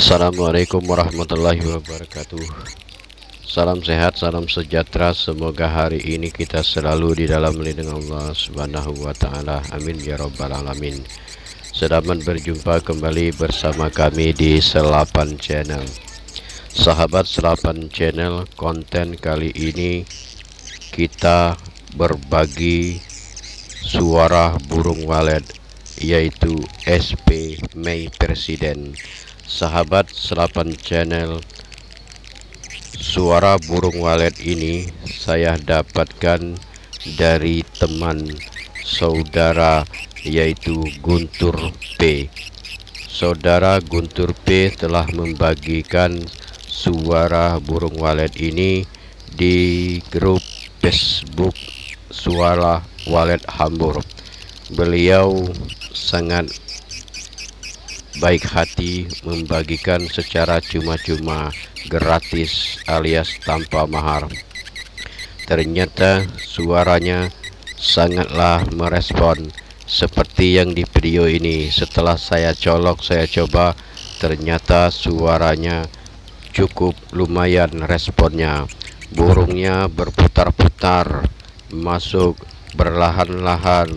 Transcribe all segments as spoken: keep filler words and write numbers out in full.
Assalamualaikum warahmatullahi wabarakatuh. Salam sehat, salam sejahtera. Semoga hari ini kita selalu di dalam lindungan Allah Subhanahu wa taala. Amin ya rabbal alamin. Selamat berjumpa kembali bersama kami di Selapan Channel. Sahabat Selapan Channel, konten kali ini kita berbagi suara burung walet, yaitu S P Mei Presiden. Sahabat Selapan Channel, suara burung walet ini saya dapatkan dari teman saudara, yaitu Guntur P. Saudara Guntur P telah membagikan suara burung walet ini di grup Facebook Suara Walet Hambur. Beliau sangat baik hati membagikan secara cuma-cuma, gratis alias tanpa mahar. Ternyata suaranya sangatlah merespon seperti yang di video ini. Setelah saya colok, saya coba, ternyata suaranya cukup lumayan responnya. Burungnya berputar-putar, masuk berlahan-lahan.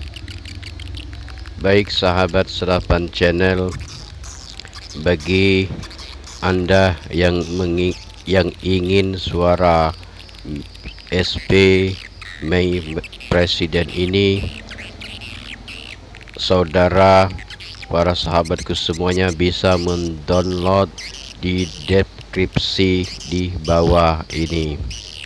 Baik sahabat Selapan Channel, bagi Anda yang mengi yang ingin suara S P Mei Presiden ini, saudara, para sahabatku semuanya bisa mendownload di deskripsi di bawah ini.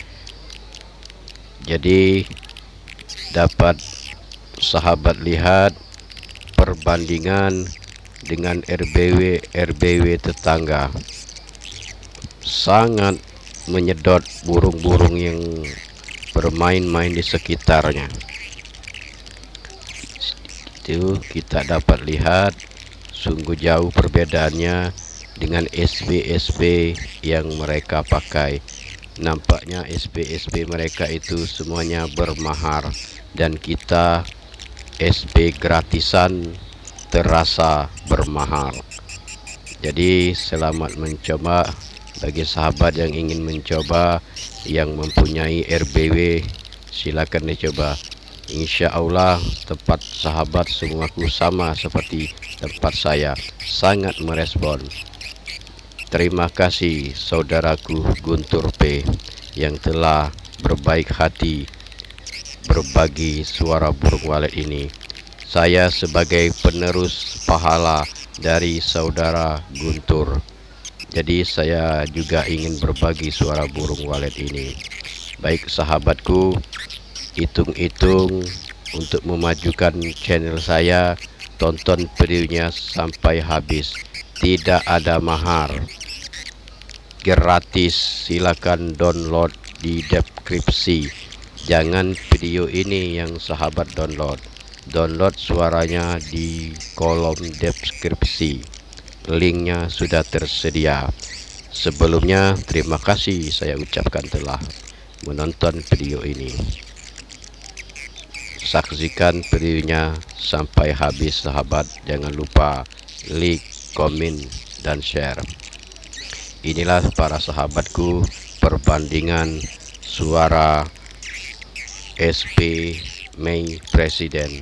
Jadi dapat sahabat lihat perbandingan dengan R B W R B W tetangga. Sangat menyedot burung-burung yang bermain-main di sekitarnya. Itu kita dapat lihat sungguh jauh perbedaannya dengan S P S P yang mereka pakai. Nampaknya S P S P mereka itu semuanya bermahar, dan kita S P gratisan terasa bermahar. Jadi selamat mencoba bagi sahabat yang ingin mencoba, yang mempunyai R B W, silakan dicoba. Insya Allah tempat sahabat semuaku sama seperti tempat saya, sangat merespon. Terima kasih saudaraku Guntur P yang telah berbaik hati berbagi suara burung walet ini. Saya sebagai penerus pahala dari saudara Guntur, jadi saya juga ingin berbagi suara burung walet ini. Baik sahabatku, hitung-hitung untuk memajukan channel saya, tonton videonya sampai habis. Tidak ada mahar, gratis. Silakan download di deskripsi. Jangan video ini yang sahabat download, download suaranya di kolom deskripsi. Linknya sudah tersedia. Sebelumnya terima kasih saya ucapkan telah menonton video ini. Saksikan videonya sampai habis sahabat. Jangan lupa like, komen, dan share. Inilah para sahabatku perbandingan suara S P Mei Presiden.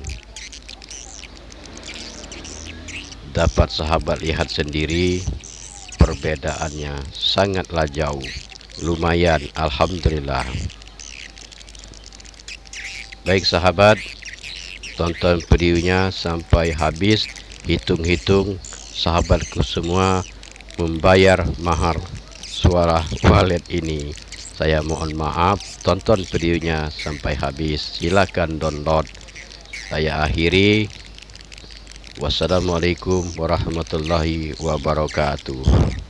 Dapat sahabat lihat sendiri perbedaannya, sangatlah jauh. Lumayan, alhamdulillah. Baik sahabat, tonton videonya sampai habis. Hitung-hitung sahabatku semua membayar mahar suara walet ini. Saya mohon maaf, tonton videonya sampai habis. Silakan download. Saya akhiri. Wassalamualaikum warahmatullahi wabarakatuh.